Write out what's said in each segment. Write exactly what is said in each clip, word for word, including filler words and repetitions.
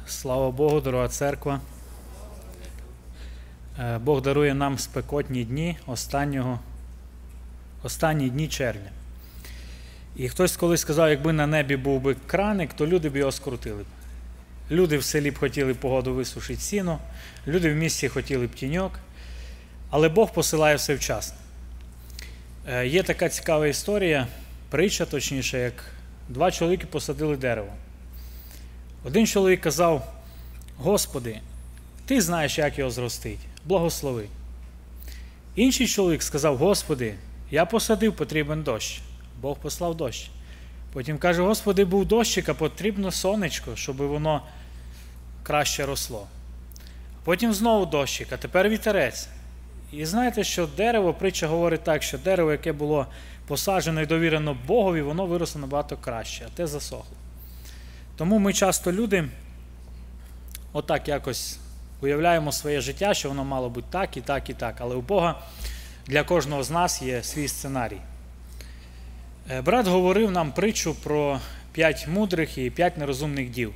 Слава Богу, дорога церква. Бог дарує нам спекотні дні останнього, останні дні червня. І хтось колись сказав, якби на небі був би краник, то люди б його скрутили б. Люди в селі б хотіли погоду висушити сіно, люди в місті хотіли б тіньок, але Бог посилає все вчасно. Є така цікава історія, притча точніше, як два чоловіки посадили дерево. Один чоловік казав: Господи, Ти знаєш, як його зростить, благослови. Інший чоловік сказав: Господи, я посадив, потрібен дощ. Бог послав дощ. Потім каже: Господи, був дощик, а потрібно сонечко, щоб воно краще росло. Потім знову дощик, а тепер вітерець. І знаєте, що дерево, притча говорить так, що дерево, яке було посаджено і довірено Богові, воно виросло набагато краще, а те засохло. Тому ми часто люди отак якось уявляємо своє життя, що воно мало бути так і так і так. Але у Бога для кожного з нас є свій сценарій. Брат говорив нам притчу про п'ять мудрих і п'ять нерозумних дів.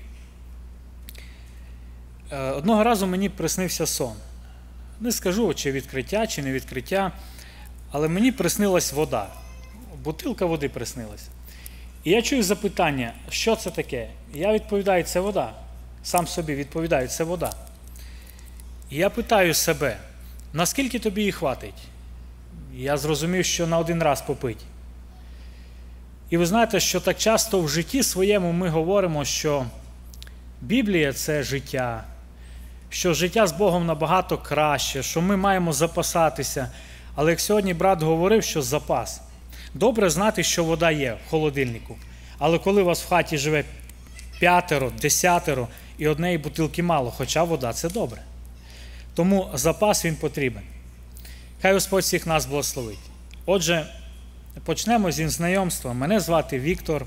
Одного разу мені приснився сон. Не скажу, чи відкриття, чи не відкриття, але мені приснилась вода. Бутилка води приснилась. І я чую запитання, що це таке? Я відповідаю: це вода. Сам собі відповідаю: це вода. І я питаю себе: наскільки тобі її хватить? Я зрозумів, що на один раз попить. І ви знаєте, що так часто в житті своєму ми говоримо, що Біблія – це життя, що життя з Богом набагато краще, що ми маємо запасатися. Але як сьогодні брат говорив, що запас. Добре знати, що вода є в холодильнику. Але коли у вас в хаті живе п'ятеро, десятеро і однієї бутилки мало, хоча вода – це добре. Тому запас він потрібен. Хай Господь всіх нас благословить. Отже, почнемо зі знайомства. Мене звати Віктор.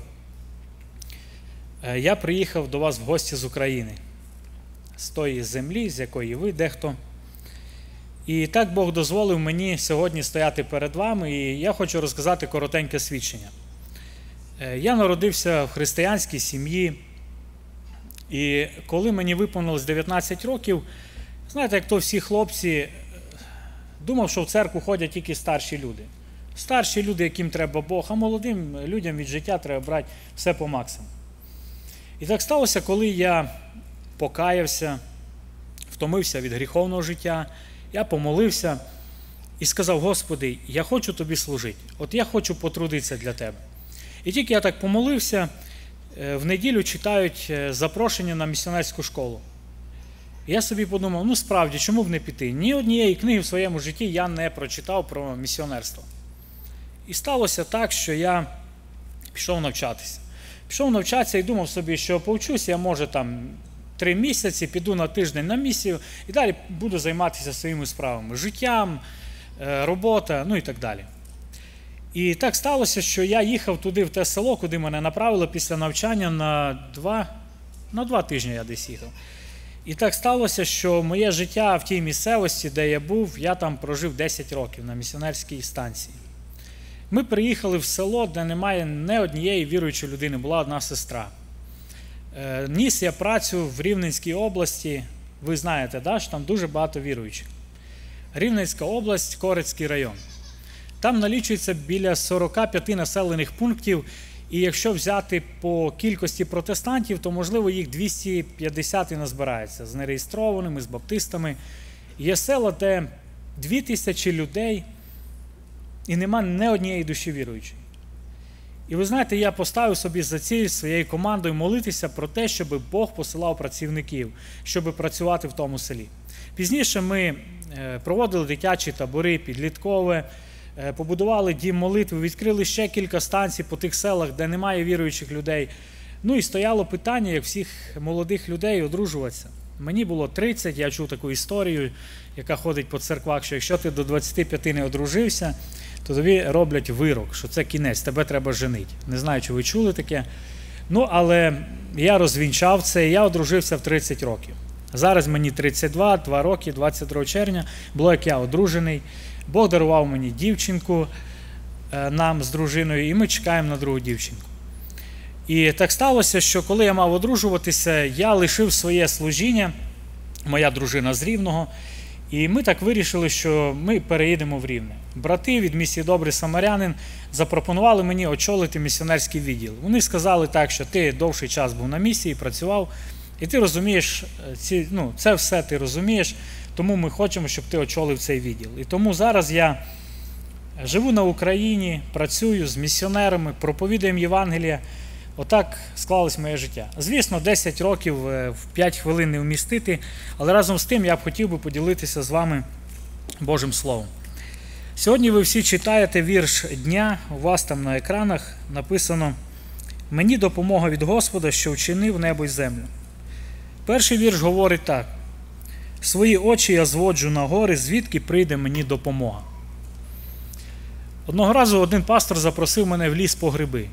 Я приїхав до вас в гості з України. З тої землі, з якої ви дехто. І так Бог дозволив мені сьогодні стояти перед вами, і я хочу розказати коротеньке свідчення. Я народився в християнській сім'ї, і коли мені виповнилось дев'ятнадцять років, знаєте, як то всі хлопці, думав, що в церкву ходять тільки старші люди. Старші люди, яким треба Бог, а молодим людям від життя треба брати все по максимуму. І так сталося, коли я покаявся, втомився від гріховного життя, я помолився і сказав: Господи, я хочу Тобі служити, от я хочу потрудитися для Тебе. І тільки я так помолився, в неділю читають запрошення на місіонерську школу. І я собі подумав: ну справді, чому б не піти? Ні однієї книги в своєму житті я не прочитав про місіонерство. І сталося так, що я пішов навчатися. Пішов навчатися і думав собі, що повчусь я, може, там три місяці, піду на тиждень на місію і далі буду займатися своїми справами. Життям, робота, ну і так далі. І так сталося, що я їхав туди, в те село, куди мене направили після навчання на два, на два тижні я десь їхав. І так сталося, що моє життя в тій місцевості, де я був, я там прожив десять років на місіонерській станції. Ми приїхали в село, де немає ні однієї віруючої людини, була одна сестра. Ніс я працю в Рівненській області, ви знаєте, да, що там дуже багато віруючих. Рівненська область, Корецький район. Там налічується біля сорока п'яти населених пунктів, і якщо взяти по кількості протестантів, то, можливо, їх двісті п'ятдесят і назбирається, з нереєстрованими, з баптистами. Є села, де дві тисячі людей, і нема ні однієї душі віруючої. І ви знаєте, я поставив собі за ціль своєю командою молитися про те, щоб Бог посилав працівників, щоб працювати в тому селі. Пізніше ми проводили дитячі табори, підліткове, побудували дім молитви, відкрили ще кілька станцій по тих селах, де немає віруючих людей. Ну і стояло питання, як всіх молодих людей, одружуватися. Мені було тридцять, я чув таку історію, яка ходить по церквах, що якщо ти до двадцяти п'яти не одружився, то тобі роблять вирок, що це кінець, тебе треба женити. Не знаю, чи ви чули таке. Ну, але я розвінчав це, і я одружився в тридцять років. Зараз мені тридцять два, два роки, двадцять другого червня, було як я одружений. Бог дарував мені дівчинку, нам з дружиною, і ми чекаємо на другу дівчинку. І так сталося, що коли я мав одружуватися, я лишив своє служіння, моя дружина з Рівного, і ми так вирішили, що ми переїдемо в Рівне. Брати від місії Добрий Самарянин запропонували мені очолити місіонерський відділ. Вони сказали так, що ти довший час був на місії, працював, і ти розумієш, ці, ну, це все ти розумієш, тому ми хочемо, щоб ти очолив цей відділ. І тому зараз я живу на Україні, працюю з місіонерами, проповідуємо Євангелія. Отак склалось моє життя. Звісно, десять років в п'ять хвилин не вмістити, але разом з тим я б хотів би поділитися з вами Божим Словом. Сьогодні ви всі читаєте вірш дня, у вас там на екранах написано «Мені допомога від Господа, що вчинив небо й землю». Перший вірш говорить так: «Свої очі я зводжу на гори, звідки прийде мені допомога». Одного разу один пастор запросив мене в ліс по гриби.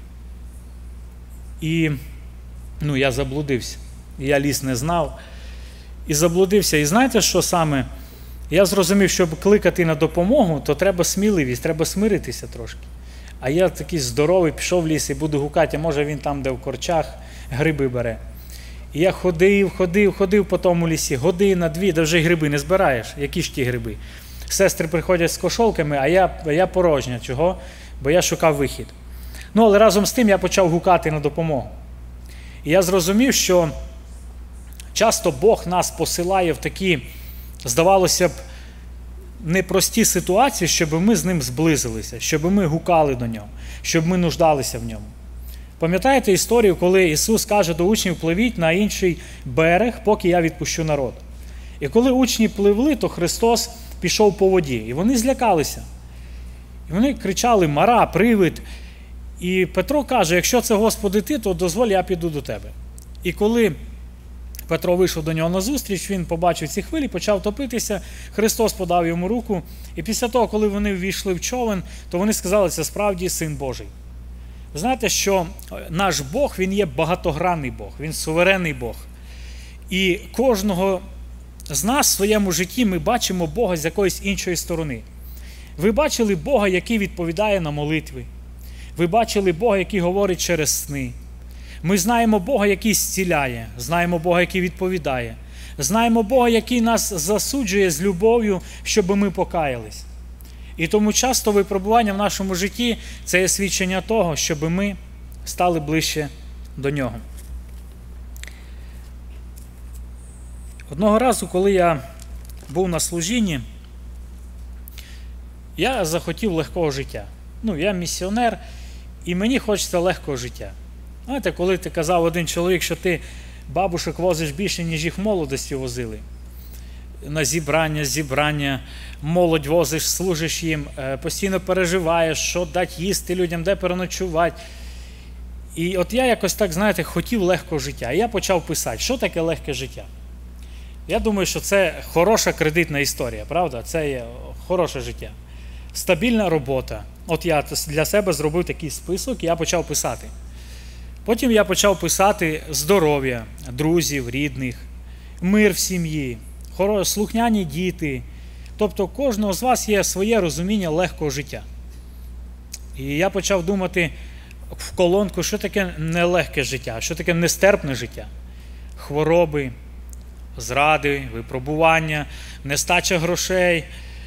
І ну, я заблудився. Я ліс не знав. І заблудився. І знаєте, що саме? Я зрозумів, щоб кликати на допомогу, то треба сміливість, треба смиритися трошки. А я такий здоровий, пішов в ліс і буду гукати, а може він там, де в корчах, гриби бере. І я ходив, ходив, ходив по тому лісі, година, дві, де вже гриби не збираєш. Які ж ті гриби? Сестри приходять з кошолками, а я, я порожня. Чого? Бо я шукав вихід. Ну, але разом з тим я почав гукати на допомогу. І я зрозумів, що часто Бог нас посилає в такі, здавалося б, непрості ситуації, щоб ми з ним зблизилися, щоб ми гукали до нього, щоб ми нуждалися в ньому. Пам'ятаєте історію, коли Ісус каже до учнів: «Пливіть на інший берег, поки я відпущу народ». І коли учні пливли, то Христос пішов по воді, і вони злякалися. І вони кричали: «Мара, привид!» І Петро каже: «Якщо це, Господи, ти, то дозволь, я піду до тебе». І коли Петро вийшов до нього назустріч, він побачив ці хвилі, почав топитися, Христос подав йому руку. І після того, коли вони ввійшли в човен, то вони сказали: «Це справді Син Божий». Ви знаєте, що наш Бог, Він є багатогранний Бог, Він суверенний Бог. І кожного з нас в своєму житті ми бачимо Бога з якоїсь іншої сторони. Ви бачили Бога, який відповідає на молитви. Ви бачили Бога, який говорить через сни. Ми знаємо Бога, який зціляє, знаємо Бога, який відповідає. Знаємо Бога, який нас засуджує з любов'ю, щоб ми покаялись. І тому часто випробування в нашому житті – це є свідчення того, щоб ми стали ближче до Нього. Одного разу, коли я був на служінні, я захотів легкого життя. Ну, я місіонер, і мені хочеться легкого життя. Знаєте, коли ти казав один чоловік, що ти бабушек возиш більше, ніж їх в молодості возили. На зібрання, зібрання, молодь возиш, служиш їм, постійно переживаєш, що дати їсти людям, де переночувати. І от я якось так, знаєте, хотів легкого життя. І я почав писати, що таке легке життя. Я думаю, що це хороша кредитна історія, правда? Це є хороше життя. Стабільна робота. От я для себе зробив такий список, і я почав писати. Потім я почав писати здоров'я, друзів, рідних, мир в сім'ї, слухняні діти. Тобто кожного з вас є своє розуміння легкого життя. І я почав думати в колонку, що таке нелегке життя, що таке нестерпне життя. Хвороби, зради, випробування, нестача грошей,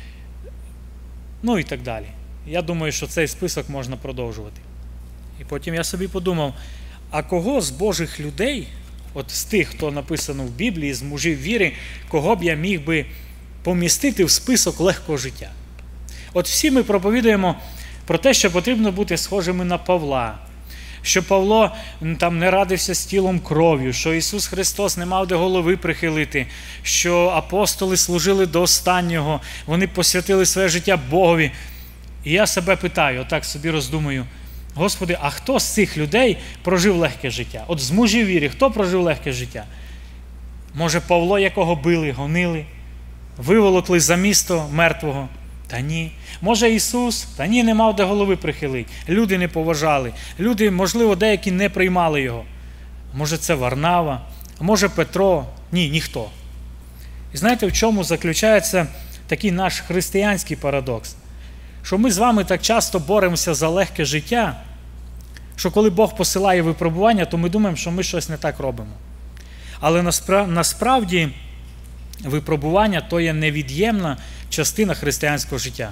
ну і так далі. Я думаю, що цей список можна продовжувати. І потім я собі подумав, а кого з Божих людей, от з тих, хто написано в Біблії, з мужів віри, кого б я міг би помістити в список легкого життя? От всі ми проповідуємо про те, що потрібно бути схожими на Павла, що Павло там не радився з тілом кров'ю, що Ісус Христос не мав де голови прихилити, що апостоли служили до останнього, вони посвятили своє життя Богові. І я себе питаю, отак собі роздумую, Господи, а хто з цих людей прожив легке життя? От з мужів віри, хто прожив легке життя? Може, Павло, якого били, гонили, виволокли за місто мертвого? Та ні. Може, Ісус? Та ні, не мав де голови прихилити. Люди не поважали. Люди, можливо, деякі не приймали його. Може, це Варнава? А може, Петро? Ні, ніхто. І знаєте, в чому заключається такий наш християнський парадокс? Що ми з вами так часто боремося за легке життя, Що коли Бог посилає випробування, то ми думаємо, що ми щось не так робимо. Але насправді випробування – то є невід'ємна частина християнського життя.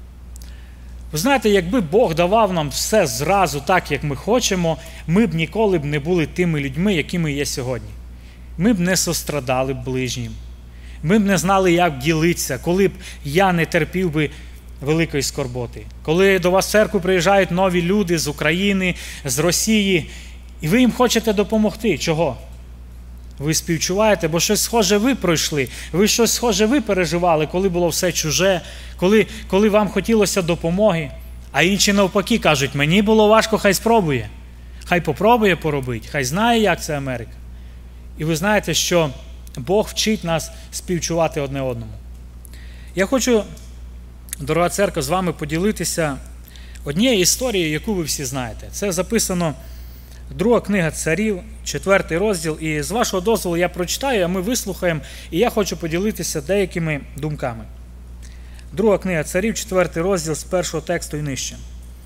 Ви знаєте, якби Бог давав нам все зразу так, як ми хочемо, ми б ніколи б не були тими людьми, якими є сьогодні. Ми б не сострадали б ближнім. Ми б не знали, як ділитися, коли б я не терпів би великої скорботи. Коли до вас в церкву приїжджають нові люди з України, з Росії, і ви їм хочете допомогти. Чого? Ви співчуваєте, бо щось схоже ви пройшли, ви щось схоже ви переживали, коли було все чуже, коли, коли вам хотілося допомоги. А інші навпаки кажуть, мені було важко, хай спробує. Хай попробує поробити, хай знає, як це Америка. І ви знаєте, що Бог вчить нас співчувати одне одному. Я хочу, дорога церква, з вами поділитися однією історією, яку ви всі знаєте. Це записано друга книга Царів, четвертий розділ. І з вашого дозволу я прочитаю, а ми вислухаємо, і я хочу поділитися деякими думками. Друга книга Царів, четвертий розділ, з першого тексту і нижче.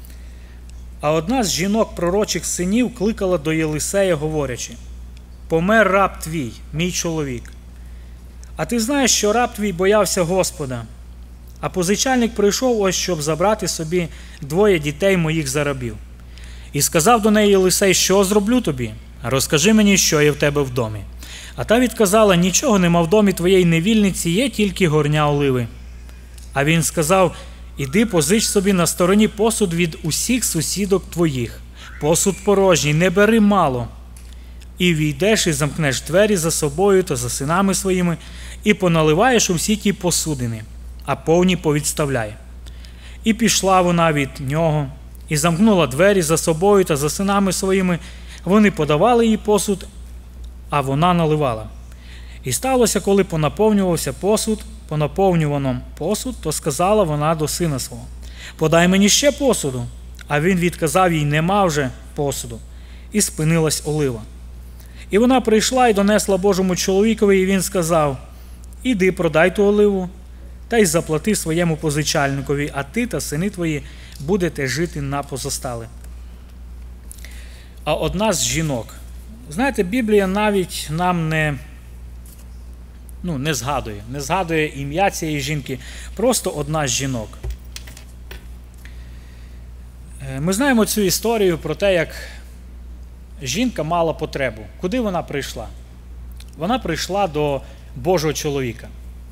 А одна з жінок пророчих синів кликала до Єлисея, говорячи: «Помер раб твій, мій чоловік. А ти знаєш, що раб твій боявся Господа, а позичальник прийшов ось, щоб забрати собі двоє дітей моїх за рабів. І сказав до неї Єлисей: що зроблю тобі? Розкажи мені, що є в тебе в домі. А та відказала: нічого нема в домі твоєї невільниці, є тільки горня оливи. А він сказав: іди позич собі на стороні посуд від усіх сусідок твоїх, посуд порожній, не бери мало. І війдеш і замкнеш двері за собою та за синами своїми, і поналиваєш у всі ті посудини, а повні повідставляй. І пішла вона від нього, і замкнула двері за собою та за синами своїми. Вони подавали їй посуд, а вона наливала. І сталося, коли понаповнювався посуд, понаповнювано посуд, то сказала вона до сина свого: подай мені ще посуду. А він відказав їй: нема вже посуду. І спинилась олива. І вона прийшла і донесла Божому чоловікові, і він сказав: іди, продай ту оливу, та й заплати своєму позичальникові, а ти та сини твої будете жити на позостале. А одна з жінок. Знаєте, Біблія навіть нам не, ну, не згадує, не згадує ім'я цієї жінки, просто одна з жінок. Ми знаємо цю історію про те, як жінка мала потребу. Куди вона прийшла? Вона прийшла до Божого чоловіка.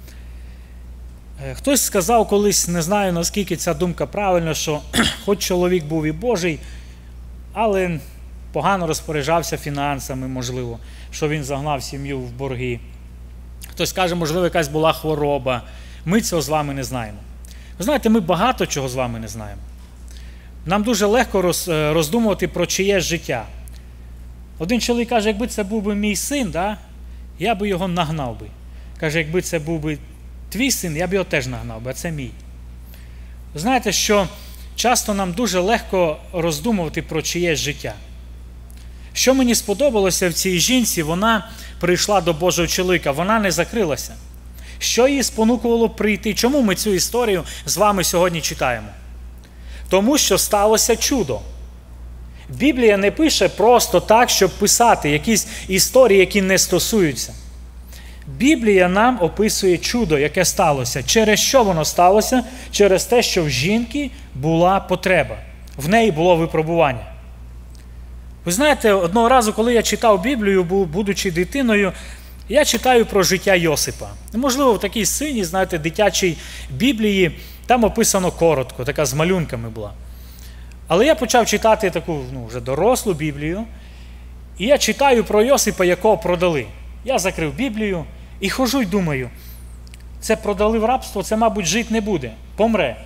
Хтось сказав колись, не знаю, наскільки ця думка правильна, що хоч чоловік був і Божий, але погано розпоряджався фінансами, можливо, що він загнав сім'ю в борги. Хтось каже, можливо, якась була хвороба. Ми цього з вами не знаємо. Ви знаєте, ми багато чого з вами не знаємо. Нам дуже легко роз, роздумувати про чиє життя. Один чоловік каже, якби це був би мій син, да, я би його нагнав би. Каже, якби це був би твій син, я б його теж нагнав би, а це мій. Ви знаєте, що часто нам дуже легко роздумувати про чиєсь життя. Що мені сподобалося в цій жінці, вона прийшла до Божого чоловіка, вона не закрилася. Що її спонукувало прийти? Чому ми цю історію з вами сьогодні читаємо? Тому що сталося чудо. Біблія не пише просто так, щоб писати якісь історії, які не стосуються. Біблія нам описує чудо, яке сталося. Через що воно сталося? Через те, що в жінки була потреба. В неї було випробування. Ви знаєте, одного разу, коли я читав Біблію, будучи дитиною, я читаю про життя Йосипа. Можливо, в такій синій, знаєте, дитячій Біблії, там описано коротко, така з малюнками була. Але я почав читати таку, ну, вже дорослу Біблію, і я читаю про Йосипа, якого продали. Я закрив Біблію і хожу й думаю, це продали в рабство, це, мабуть, жити не буде, помре.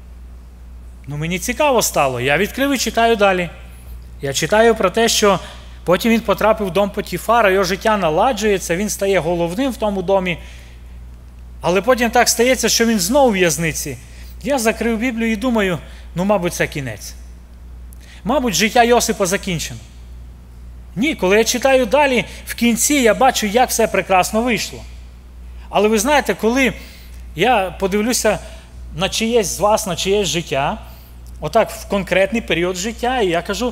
Ну, мені цікаво стало, я відкрив і читаю далі. Я читаю про те, що потім він потрапив в дом Потіфара, його життя наладжується, він стає головним в тому домі. Але потім так стається, що він знову в в'язниці. Я закрив Біблію і думаю, ну, мабуть, це кінець. Мабуть, життя Йосипа закінчено. Ні, коли я читаю далі, в кінці я бачу, як все прекрасно вийшло. Але ви знаєте, коли я подивлюся на чиєсь з вас, на чиєсь життя, отак в конкретний період життя, і я кажу,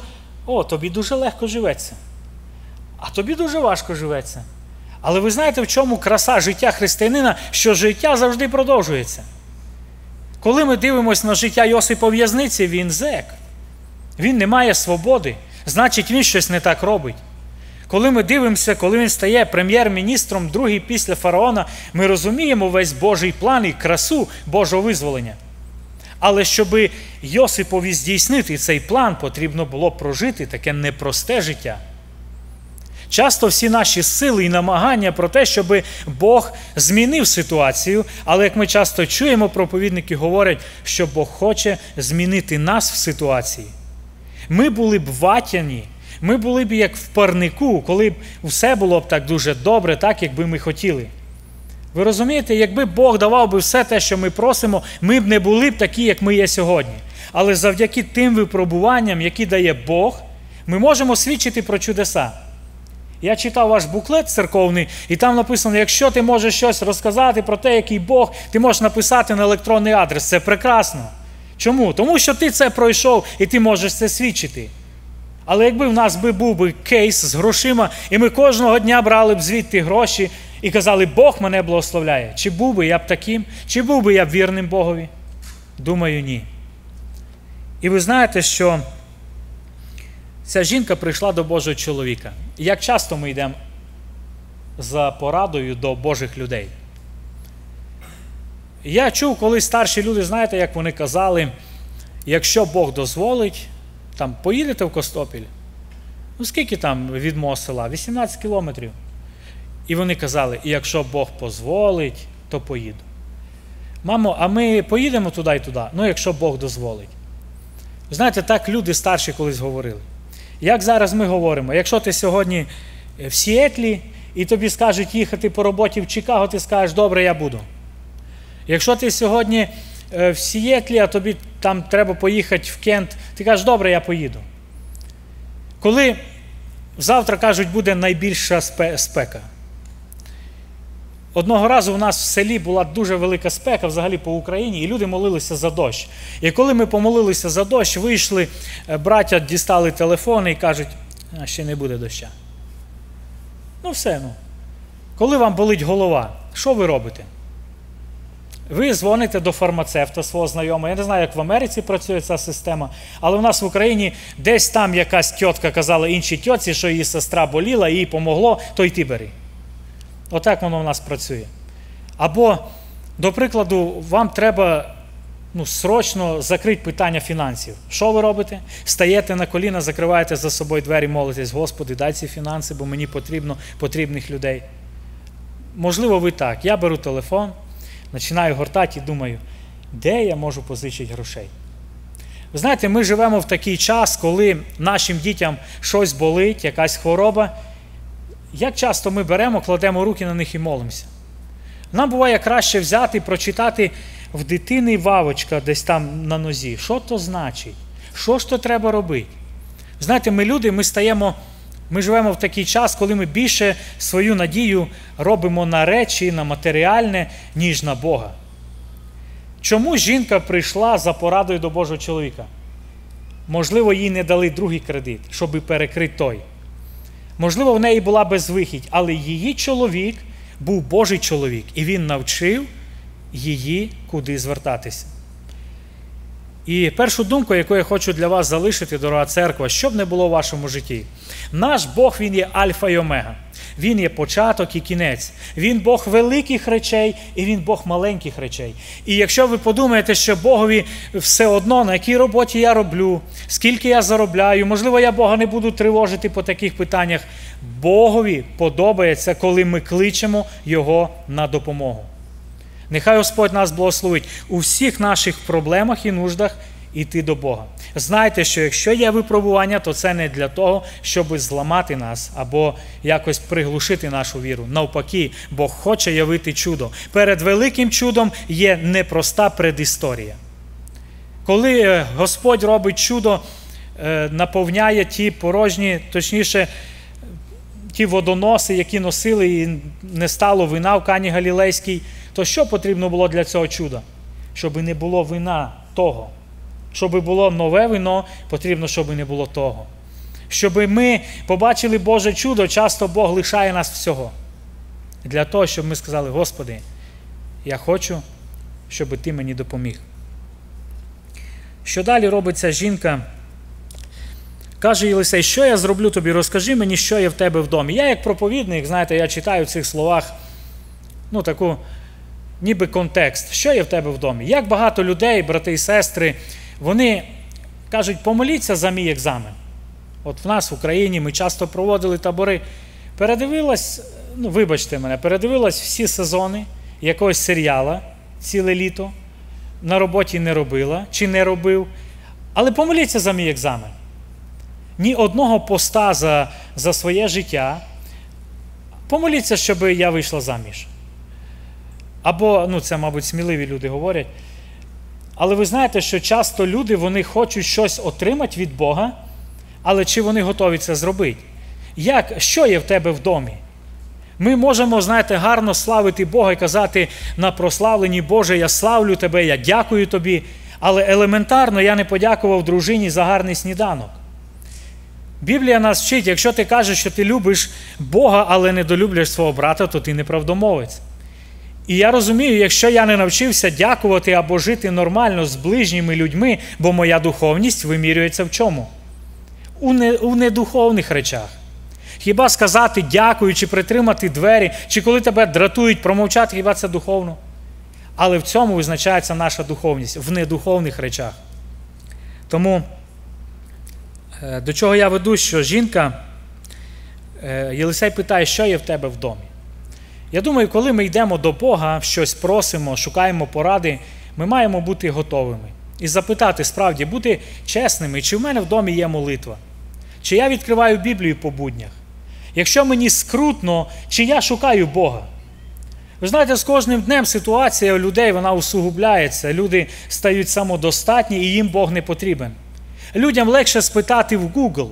о, тобі дуже легко живеться, а тобі дуже важко живеться. Але ви знаєте, в чому краса життя християнина? Що життя завжди продовжується. Коли ми дивимося на життя Йосипа в в'язниці, він зек. Він не має свободи. Значить, він щось не так робить. Коли ми дивимося, коли він стає прем'єр-міністром, другий після фараона, ми розуміємо весь Божий план і красу Божого визволення. Але щоб Йосипові здійснити цей план, потрібно було прожити таке непросте життя. Часто всі наші сили і намагання про те, щоб Бог змінив ситуацію, але як ми часто чуємо, проповідники говорять, що Бог хоче змінити нас в ситуації. Ми були б ватяні, ми були б як в парнику, коли б все було б так дуже добре, так, якби ми хотіли. Ви розумієте, якби Бог давав би все те, що ми просимо, ми б не були б такі, як ми є сьогодні. Але завдяки тим випробуванням, які дає Бог, ми можемо свідчити про чудеса. Я читав ваш буклет церковний, і там написано, якщо ти можеш щось розказати про те, який Бог, ти можеш написати на електронний адрес. Це прекрасно. Чому? Тому що ти це пройшов, і ти можеш це свідчити. Але якби в нас би був би кейс з грошима, і ми кожного дня брали б звідти гроші, і казали, Бог мене благословляє. Чи був би я б таким? Чи був би я б вірним Богові? Думаю, ні. І ви знаєте, що ця жінка прийшла до Божого чоловіка. І як часто ми йдемо за порадою до Божих людей? Я чув, коли старші люди, знаєте, як вони казали, якщо Бог дозволить, там, поїдете в Костопіль? Ну, скільки там від мого села? вісімнадцять кілометрів. І вони казали, і якщо Бог дозволить, то поїду. Мамо, а ми поїдемо туди і туди? Ну, якщо Бог дозволить. Знаєте, так люди старші колись говорили. Як зараз ми говоримо, якщо ти сьогодні в Сіетлі, і тобі скажуть їхати по роботі в Чикаго, ти скажеш, добре, я буду. Якщо ти сьогодні в Сіетлі, а тобі там треба поїхати в Кент, ти кажеш, добре, я поїду. Коли завтра, кажуть, буде найбільша спека. Одного разу у нас в селі була дуже велика спека взагалі по Україні, і люди молилися за дощ. І коли ми помолилися за дощ, вийшли, браття дістали телефони і кажуть, а ще не буде доща. Ну все, ну. Коли вам болить голова, що ви робите? Ви дзвоните до фармацевта свого знайомого. Я не знаю, як в Америці працює ця система, але у нас в Україні десь там якась тітка казала іншій тьотці, що її сестра боліла, і їй помогло, то й ти бери. Отак воно в нас працює. Або, до прикладу, вам треба ну, срочно закрити питання фінансів. Що ви робите? Стаєте на коліна, закриваєте за собою двері, молитесь, Господи, дай ці фінанси, бо мені потрібно потрібних людей. Можливо, ви так. Я беру телефон, починаю гортати і думаю, де я можу позичити грошей? Ви знаєте, ми живемо в такий час, коли нашим дітям щось болить, якась хвороба. Як часто ми беремо, кладемо руки на них і молимося? Нам буває краще взяти, прочитати в дитини вавочка десь там на нозі. Що то значить? Що ж то треба робити? Знаєте, ми люди, ми стаємо, ми живемо в такий час, коли ми більше свою надію робимо на речі, на матеріальне, ніж на Бога. Чому жінка прийшла за порадою до Божого чоловіка? Можливо, їй не дали другий кредит, щоб перекрити той. Можливо, в неї була безвихідь, але її чоловік був Божий чоловік, і він навчив її, куди звертатися. І першу думку, яку я хочу для вас залишити, дорога церква, що б не було в вашому житті. Наш Бог, Він є альфа і омега. Він є початок і кінець. Він Бог великих речей і Він Бог маленьких речей. І якщо ви подумаєте, що Богові все одно, на якій роботі я роблю, скільки я заробляю, можливо, я Бога не буду тривожити по таких питаннях, Богові подобається, коли ми кличемо Його на допомогу. Нехай Господь нас благословить у всіх наших проблемах і нуждах іти до Бога. Знайте, що якщо є випробування, то це не для того, щоб зламати нас або якось приглушити нашу віру. Навпаки, Бог хоче явити чудо. Перед великим чудом є непроста предісторія. Коли Господь робить чудо, наповняє ті порожні, точніше, ті водоноси, які носили, і не стало вина в Кані Галілейській, то що потрібно було для цього чуда? Щоб не було вина того. Щоб було нове вино, потрібно, щоб не було того. Щоб ми побачили Боже чудо, часто Бог лишає нас всього. Для того, щоб ми сказали: Господи, я хочу, щоб Ти мені допоміг. Що далі робить ця жінка? Каже Єлисей: що я зроблю тобі? Розкажи мені, що є в тебе в домі. Я як проповідник, знаєте, я читаю в цих словах, ну, таку, ніби контекст. Що є в тебе в домі? Як багато людей, брати і сестри, вони кажуть: помоліться за мій екзамен. От в нас в Україні ми часто проводили табори. Передивилась, ну, вибачте мене, передивилась всі сезони якогось серіала ціле літо, на роботі не робила, чи не робив, але помоліться за мій екзамен. Ні одного поста за, за своє життя. Помоліться, щоб я вийшла заміж. Або, ну це, мабуть, сміливі люди говорять. Але ви знаєте, що часто люди, вони хочуть щось отримати від Бога, але чи вони готові це зробити? Як, що є в тебе в домі? Ми можемо, знаєте, гарно славити Бога і казати на прославленні: Боже, я славлю Тебе, я дякую Тобі, але елементарно я не подякував дружині за гарний сніданок. Біблія нас вчить: якщо ти кажеш, що ти любиш Бога, але недолюблюєш свого брата, то ти неправдомовець. І я розумію, якщо я не навчився дякувати або жити нормально з ближніми людьми, бо моя духовність вимірюється в чому? У, не, у недуховних речах. Хіба сказати дякую, чи притримати двері, чи коли тебе дратують, промовчати, хіба це духовно? Але в цьому визначається наша духовність, в недуховних речах. Тому до чого я веду, що жінка, Єлисей питає: що є в тебе в домі? Я думаю, коли ми йдемо до Бога, щось просимо, шукаємо поради, ми маємо бути готовими. І запитати, справді, бути чесними, чи в мене в домі є молитва? Чи я відкриваю Біблію по буднях? Якщо мені скрутно, чи я шукаю Бога? Ви знаєте, з кожним днем ситуація у людей, вона усугубляється. Люди стають самодостатні, і їм Бог не потрібен. Людям легше спитати в Google.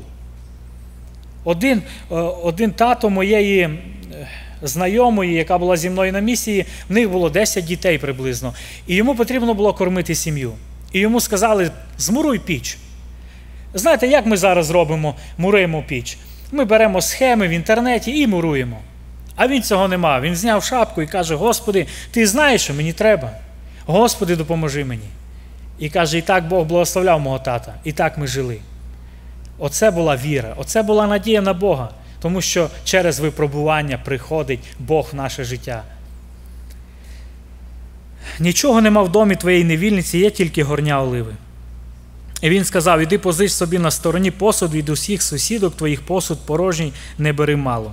Один, один тато моєї знайомої, яка була зі мною на місії, в них було десять дітей приблизно. І йому потрібно було кормити сім'ю. І йому сказали: змуруй піч. Знаєте, як ми зараз робимо, муруємо піч? Ми беремо схеми в інтернеті і муруємо. А він цього не мав. Він зняв шапку і каже: Господи, Ти знаєш, що мені треба. Господи, допоможи мені. І каже: і так Бог благословляв мого тата. І так ми жили. Оце була віра, оце була надія на Бога. Тому що через випробування приходить Бог в наше життя. Нічого нема в домі твоєї невільниці, є тільки горня оливи. І він сказав: іди позич собі на стороні посуд від усіх сусідок твоїх, посуд порожній, не бери мало.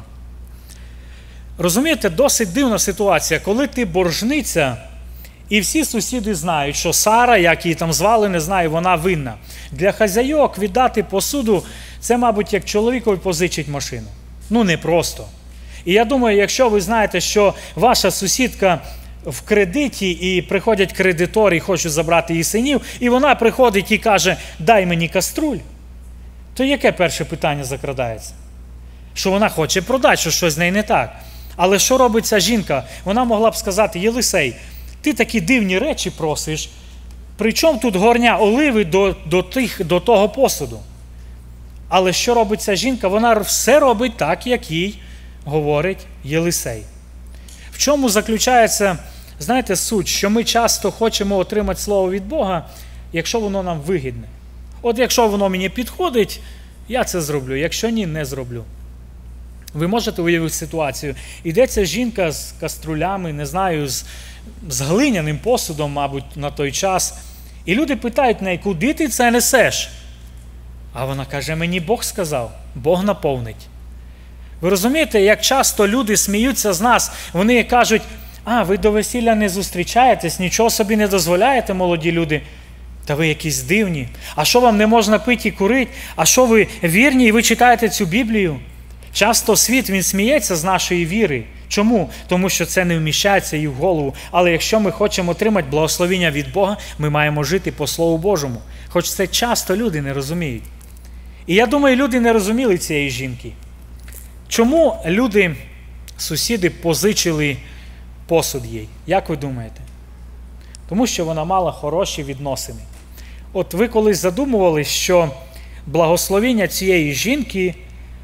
Розумієте, досить дивна ситуація, коли ти боржниця, і всі сусіди знають, що Сара, як її там звали, не знаю, вона винна. Для хазяйок віддати посуду – це, мабуть, як чоловікові позичить машину. Ну, не просто. І я думаю, якщо ви знаєте, що ваша сусідка в кредиті, і приходять кредитори і хочуть забрати її синів, і вона приходить і каже: дай мені каструль, то яке перше питання закрадається? Що вона хоче продати, що щось з нею не так. Але що робить ця жінка? Вона могла б сказати: Єлисей, ти такі дивні речі просиш, при чому тут горня оливи до, до, тих, до того посуду? Але що робить ця жінка? Вона все робить так, як їй говорить Єлисей. В чому заключається, знаєте, суть? Що ми часто хочемо отримати слово від Бога, якщо воно нам вигідне. От якщо воно мені підходить, я це зроблю, якщо ні, не зроблю. Ви можете уявити ситуацію. Йдеться жінка з каструлями, не знаю, з, з глиняним посудом, мабуть, на той час. І люди питають неї: куди ти це несеш? А вона каже: мені Бог сказав, Бог наповнить. Ви розумієте, як часто люди сміються з нас, вони кажуть: а, ви до весілля не зустрічаєтесь, нічого собі не дозволяєте, молоді люди. Та ви якісь дивні. А що вам не можна пити і курити? А що ви вірні і ви читаєте цю Біблію? Часто світ, він сміється з нашої віри. Чому? Тому що це не вміщається їй в голову. Але якщо ми хочемо отримати благословення від Бога, ми маємо жити по Слову Божому. Хоч це часто люди не розуміють. І я думаю, люди не розуміли цієї жінки. Чому люди, сусіди, позичили посуд їй? Як ви думаєте? Тому що вона мала хороші відносини. От ви колись задумувались, що благословіння цієї жінки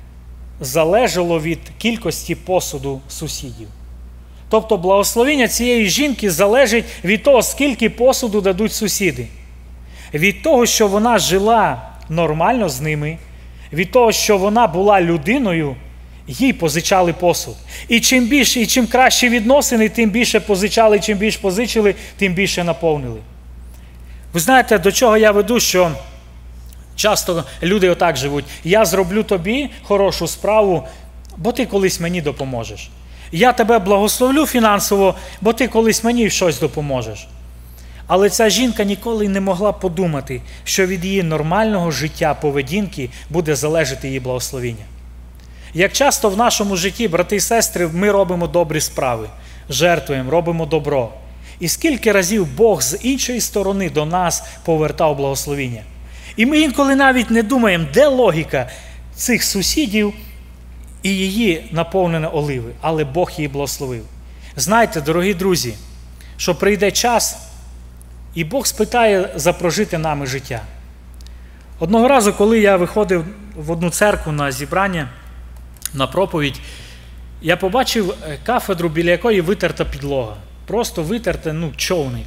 залежало від кількості посуду сусідів. Тобто благословіння цієї жінки залежить від того, скільки посуду дадуть сусіди. Від того, що вона жила нормально з ними, від того, що вона була людиною, їй позичали посуд. І чим більше, і чим краще відносини, тим більше позичали, чим більше позичили, тим більше наповнили. Ви знаєте, до чого я веду, що часто люди отак живуть. Я зроблю тобі хорошу справу, бо ти колись мені допоможеш. Я тебе благословлю фінансово, бо ти колись мені в щось допоможеш. Але ця жінка ніколи не могла подумати, що від її нормального життя, поведінки буде залежати її благословіння. Як часто в нашому житті, брати і сестри, ми робимо добрі справи, жертвуємо, робимо добро. І скільки разів Бог з іншої сторони до нас повертав благословіння. І ми інколи навіть не думаємо, де логіка цих сусідів і її наповнене оливи. Але Бог її благословив. Знаєте, дорогі друзі, що прийде час, і Бог спитає за прожите нами життя. Одного разу, коли я виходив в одну церкву на зібрання, на проповідь, я побачив кафедру, біля якої витерта підлога. Просто витерта, ну, човник.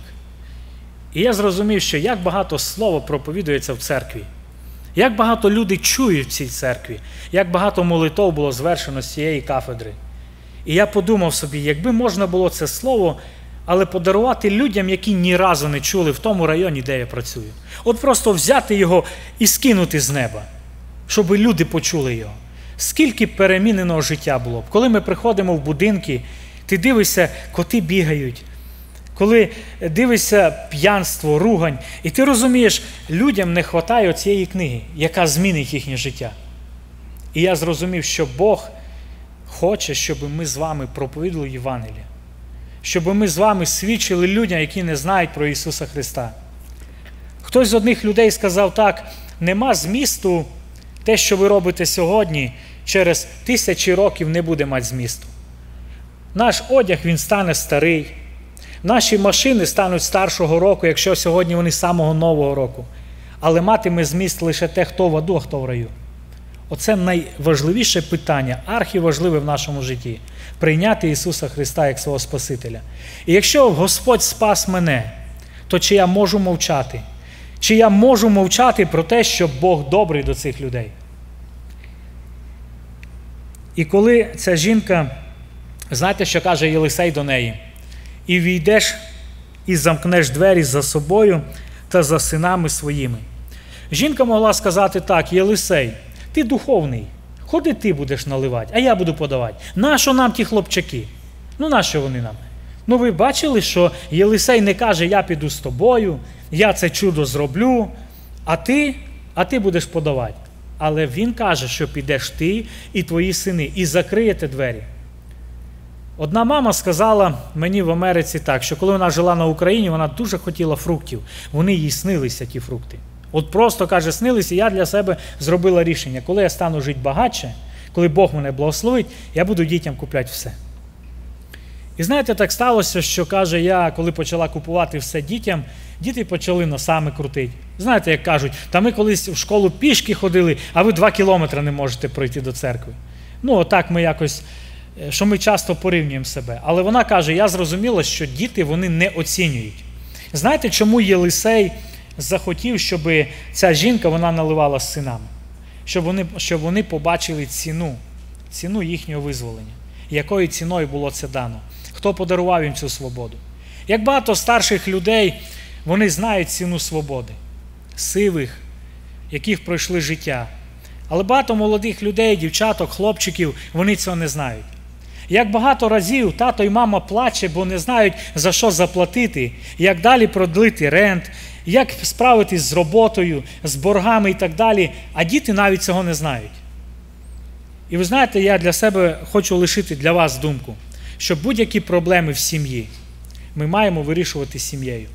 І я зрозумів, що як багато слова проповідується в церкві. Як багато людей чують в цій церкві. Як багато молитов було звершено з цієї кафедри. І я подумав собі, якби можна було це слово, але подарувати людям, які ні разу не чули в тому районі, де я працюю. От просто взяти його і скинути з неба, щоб люди почули його. Скільки переміненого життя було б. Коли ми приходимо в будинки, ти дивишся, коти бігають. Коли дивишся п'янство, ругань, і ти розумієш, людям не вистачає цієї книги, яка змінить їхнє життя. І я зрозумів, що Бог хоче, щоб ми з вами проповідували Євангеліє. Щоб ми з вами свідчили людям, які не знають про Ісуса Христа. Хтось з одних людей сказав так: нема змісту те, що ви робите сьогодні, через тисячі років не буде мати змісту. Наш одяг, він стане старий. Наші машини стануть старшого року, якщо сьогодні вони самого нового року. Але матиме зміст лише те, хто в аду, а хто в раю. Оце найважливіше питання, архіважливе в нашому житті. Прийняти Ісуса Христа як свого Спасителя. І якщо Господь спас мене, то чи я можу мовчати? Чи я можу мовчати про те, що Бог добрий до цих людей? І коли ця жінка, знаєте, що каже Єлисей до неї? І війдеш і замкнеш двері за собою та за синами своїми. Жінка могла сказати так: Єлисей, ти духовний, ходи ти будеш наливати, а я буду подавати. Нащо нам ті хлопчаки? Ну нащо вони нам? Ну ви бачили, що Єлисей не каже: я піду з тобою, я це чудо зроблю, а ти, а ти будеш подавати. Але він каже, що підеш ти і твої сини, і закриєте двері. Одна мама сказала мені в Америці так, що коли вона жила на Україні, вона дуже хотіла фруктів. Вони їй снилися, ті фрукти. От просто, каже, снилися, і я для себе зробила рішення. Коли я стану жити багатше, коли Бог мене благословить, я буду дітям купляти все. І знаєте, так сталося, що, каже, я, коли почала купувати все дітям, діти почали носами крутити. Знаєте, як кажуть, та ми колись в школу пішки ходили, а ви два кілометри не можете пройти до церкви. Ну, отак ми якось, що ми часто порівнюємо себе. Але вона каже, я зрозуміла, що діти, вони не оцінюють. Знаєте, чому Єлисей захотів, щоб ця жінка, вона наливала з синами? Щоб вони, щоб вони побачили ціну, ціну їхнього визволення. Якою ціною було це дано? Хто подарував їм цю свободу? Як багато старших людей, вони знають ціну свободи. Сивих, яких пройшли життя. Але багато молодих людей, дівчаток, хлопчиків, вони цього не знають. Як багато разів тато і мама плаче, бо не знають, за що заплатити, як далі продлити рент, як справитись з роботою, з боргами і так далі, а діти навіть цього не знають. І ви знаєте, я для себе хочу лишити для вас думку, що будь-які проблеми в сім'ї ми маємо вирішувати з сім'єю.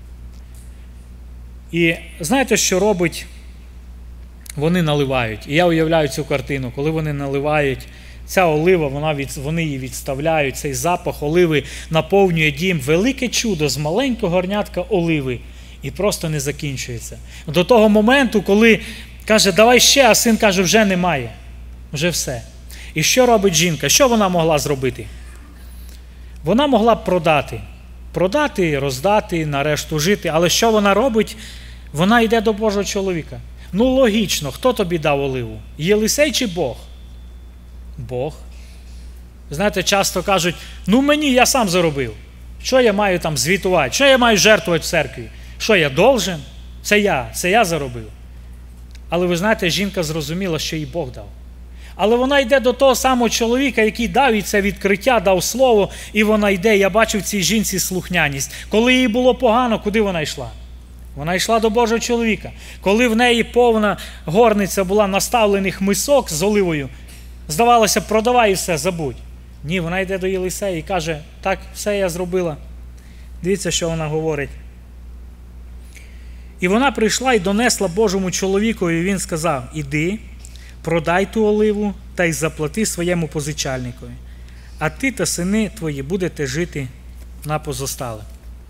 І знаєте, що робить? Вони наливають. І я уявляю цю картину, коли вони наливають, ця олива, вона від, вони її відставляють, цей запах оливи наповнює дім. Велике чудо з маленького горнятка оливи. І просто не закінчується. До того моменту, коли Каже, давай ще, а син каже, вже немає. Вже все. І що робить жінка? Що вона могла зробити? Вона могла б продати. Продати, роздати, нарешту жити. Але що вона робить? Вона йде до Божого чоловіка. Ну логічно, хто тобі дав оливу? Єлисей чи Бог? Бог. Знаєте, часто кажуть, ну мені, я сам заробив. Що я маю там звітувати? Що я маю жертвувати в церкві? Що я должен? Це я, це я заробив. Але ви знаєте, жінка зрозуміла, що їй Бог дав. Але вона йде до того самого чоловіка, який дав їй це відкриття, дав слово, і вона йде. Я бачу в цій жінці слухняність. Коли їй було погано, куди вона йшла? Вона йшла до Божого чоловіка. Коли в неї повна горниця була наставлених мисок з оливою, здавалося, продавай і все, забудь. Ні, вона йде до Єлисея і каже, так, все я зробила. Дивіться, що вона говорить. І вона прийшла і донесла Божому чоловікові, і він сказав, іди, продай ту оливу та й заплати своєму позичальникові, а ти та сини твої будете жити на позостале.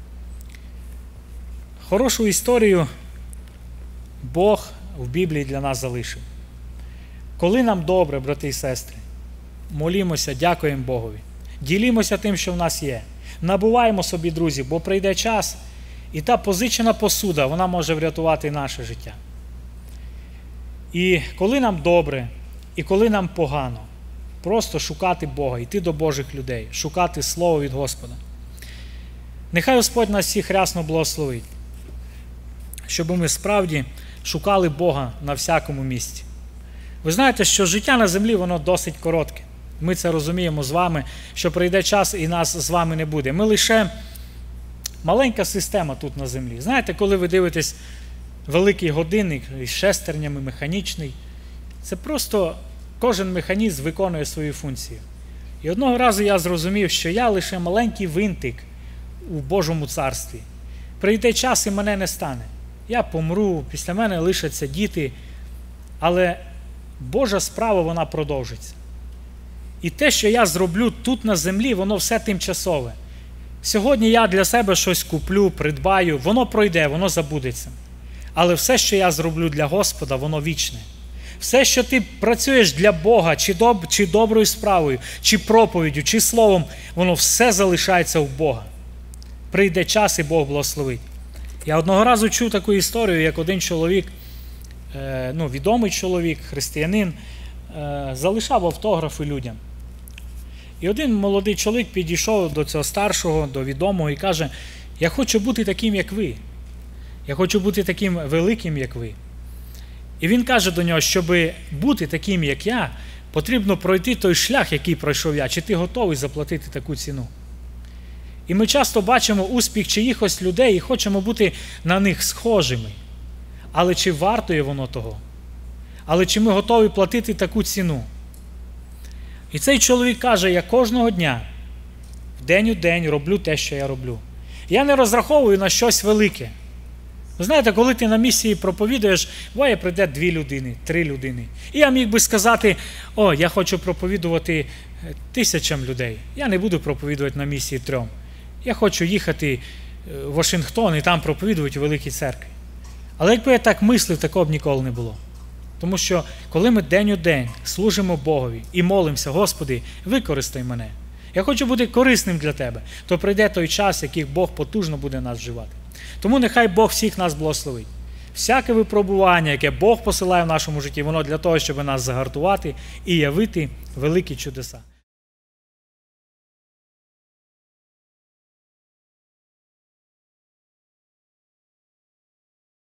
Хорошу історію Бог в Біблії для нас залишив. Коли нам добре, брати і сестри, молімося, дякуємо Богові, ділімося тим, що в нас є, набуваємо собі друзів, бо прийде час, і та позичена посуда, вона може врятувати наше життя. І коли нам добре, і коли нам погано, просто шукати Бога, йти до Божих людей, шукати Слово від Господа. Нехай Господь нас всіх рясно благословить, щоб ми справді шукали Бога на всякому місці. Ви знаєте, що життя на землі, воно досить коротке. Ми це розуміємо з вами, що прийде час і нас з вами не буде. Ми лише маленька система тут на землі. Знаєте, коли ви дивитесь великий годинник із шестернями, механічний, це просто кожен механізм виконує свою функцію. І одного разу я зрозумів, що я лише маленький винтик у Божому царстві. Прийде час і мене не стане. Я помру, після мене лишаться діти, але Божа справа, вона продовжиться. І те, що я зроблю тут на землі, воно все тимчасове. Сьогодні я для себе щось куплю, придбаю, воно пройде, воно забудеться. Але все, що я зроблю для Господа, воно вічне. Все, що ти працюєш для Бога, чи, доб, чи доброю справою, чи проповіддю, чи словом, воно все залишається в Бога. Прийде час, і Бог благословить. Я одного разу чув таку історію, як один чоловік, ну, відомий чоловік, християнин, залишав автографи людям. І один молодий чоловік підійшов до цього старшого, до відомого і каже, я хочу бути таким, як ви. Я хочу бути таким великим, як ви. І він каже до нього, щоб бути таким, як я, потрібно пройти той шлях, який пройшов я. Чи ти готовий заплатити таку ціну? І ми часто бачимо успіх чиїхось людей і хочемо бути на них схожими. Але чи вартує воно того? Але чи ми готові платити таку ціну? І цей чоловік каже, я кожного дня, в день у день роблю те, що я роблю. Я не розраховую на щось велике. Ви знаєте, коли ти на місії проповідуєш, буває, прийде дві людини, три людини. І я міг би сказати, о, я хочу проповідувати тисячам людей. Я не буду проповідувати на місії трьом. Я хочу їхати в Вашингтон і там проповідувати у великій церкві. Але якби я так мислив, такого б ніколи не було. Тому що, коли ми день у день служимо Богові і молимося, Господи, використай мене. Я хочу бути корисним для Тебе. То прийде той час, який Бог потужно буде нас вживати. Тому нехай Бог всіх нас благословить. Всяке випробування, яке Бог посилає в нашому житті, воно для того, щоб нас загартувати і явити великі чудеса.